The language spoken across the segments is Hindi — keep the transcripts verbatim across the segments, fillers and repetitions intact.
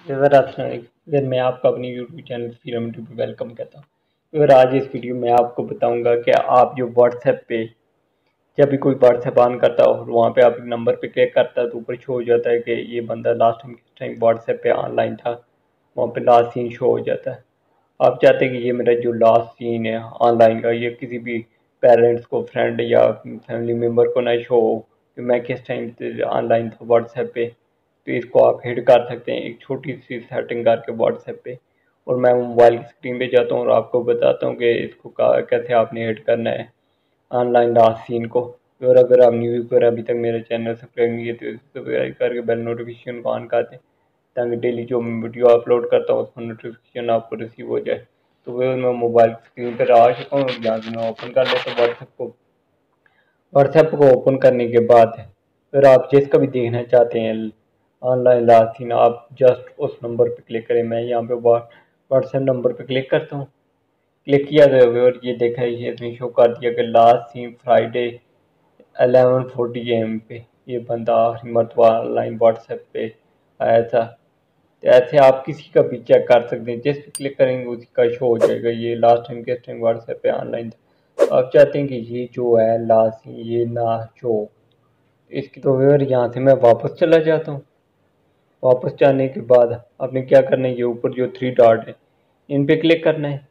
व्यूअर अस्सलाम वालेकुम। फिर मैं आपका अपनी यूट्यूब चैनल सीरम यूट्यूब पे वेलकम कहता हूँ। व्यूअर आज इस वीडियो में आपको बताऊंगा कि आप जो व्हाट्सएप पे जब भी कोई व्हाट्सएप ऑन करता हो और वहाँ पे आप नंबर पे क्लिक करता है तो ऊपर शो हो जाता है कि ये बंदा लास्ट टाइम किस टाइम व्हाट्सएप पे ऑनलाइन था, वहाँ पे लास्ट सीन शो हो जाता है। आप चाहते हैं कि ये मेरा जो लास्ट सीन है ऑनलाइन का ये किसी भी पेरेंट्स को, फ्रेंड या फैमिली मेम्बर को ना शो हो कि मैं किस टाइम ऑनलाइन था व्हाट्सएप पे, तो इसको आप हिड कर सकते हैं एक छोटी सी सेटिंग करके व्हाट्सएप पे। और मैं मोबाइल की स्क्रीन पे जाता हूँ और आपको बताता हूँ कि इसको कैसे आपने हिड करना है ऑनलाइन लास्ट सीन को। और अगर आप न्यू यूज़र अभी तक मेरे चैनल सब्सक्राइब नहीं किए तो सब्सक्राइब करके बेल नोटिफिकेशन को ऑन कर दें ताकि डेली जो वीडियो अपलोड करता हूँ उसका नोटिफिकेशन आपको रिसीव हो जाए। तो वह मैं मोबाइल स्क्रीन पर आ चुका हूँ, यहाँ से मैं ओपन कर लेता हूँ व्हाट्सएप को। व्हाट्सएप को ओपन करने के बाद फिर आप जिसका भी देखना चाहते हैं ऑनलाइन लास्ट सीन, आप जस्ट उस नंबर पे क्लिक करें। मैं यहाँ पे व्हाट्सएप नंबर पे क्लिक करता हूँ। क्लिक किया तो और ये देखा ये इसने शो कर दिया कि last seen Friday eleven forty AM पे ये बंदा आखिरी मरतबा ऑनलाइन व्हाट्सएप पे आया था। तो ऐसे आप किसी का भी चेक कर सकते हैं, जिस पे क्लिक करेंगे उसी का शो हो जाएगा ये लास्ट टाइम किस टाइम व्हाट्सएप पे ऑनलाइन था। तो आप चाहते हैं कि ये जो है लास्ट ये ना शो, इसकी तो फिर यहाँ से मैं वापस चला जाता हूँ। वापस जाने के बाद आपने क्या करना है, ये ऊपर जो थ्री डॉट है इन पे क्लिक करना है।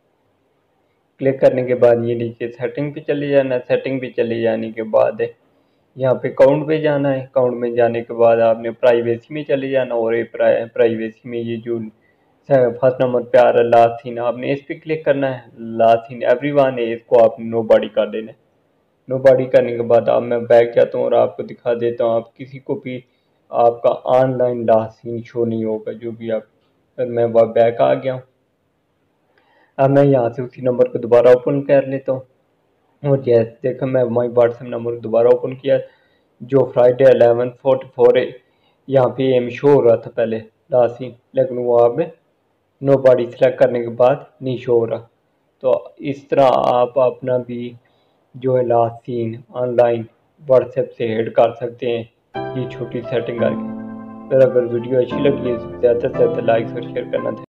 क्लिक करने के बाद ये नीचे सेटिंग पे चले जाना है। सेटिंग पे चले जाने के बाद यहाँ पे अकाउंट पे जाना है। अकाउंट में जाने के बाद आपने प्राइवेसी में चले जाना और ये प्राइवेसी में ये जो फर्स्ट नंबर पे आ रहा है लास्ट सीन, आपने इस पर क्लिक करना है। लास्ट सीन एवरीवन है, इसको आप नो बॉडी कर देना है। नो बॉडी करने के बाद अब मैं बैक जाता हूँ और आपको दिखा देता हूँ। आप किसी को भी आपका ऑनलाइन लास्ट सीन शो नहीं होगा जो भी आप। मैं वह बैक आ गया हूँ। अब मैं यहाँ से उसी नंबर को दोबारा ओपन कर लेता हूँ और जैसे देखा मैं माई व्हाट्सएप नंबर दोबारा ओपन किया जो फ्राइडे एलेवन फोर्टी फोर है यहाँ पे एम शो हो रहा था पहले लास्ट सीन, लेकिन वो अब नो बॉडी सेलेक्ट करने के बाद नहीं शो हो रहा। तो इस तरह आप अपना भी जो है लास्ट सीन ऑनलाइन व्हाट्सएप से हिड कर सकते हैं ये छोटी सेटिंग करके। फिर अगर वीडियो अच्छी लगी है तो ज़्यादा से ज़्यादा लाइक और शेयर करना था।